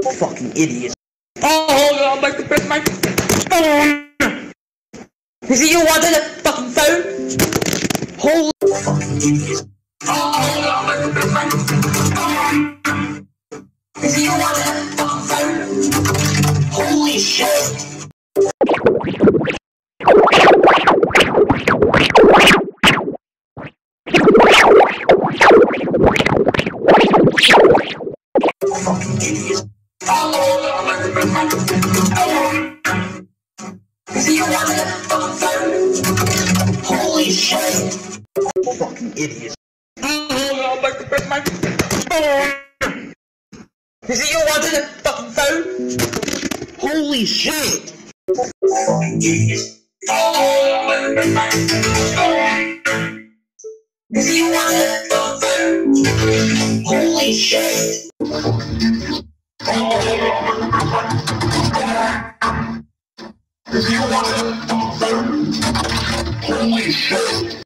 Fucking idiot. Oh, my press my phone. Is it you wanted a fucking phone? Holy fucking idiot. Oh, my press my phone. Is it you wanted a fucking phone? Holy shit. Fucking idiot. Is it you wanted a fucking phone? Holy shit. Fucking idiot. Oh, my press my phone. Is it you wanted a fucking phone? Holy shit. Fucking idiot. Oh, my press my phone. Is it you wanted a fucking phone? Holy shit. Is you wanted a fucking phone? Holy shit.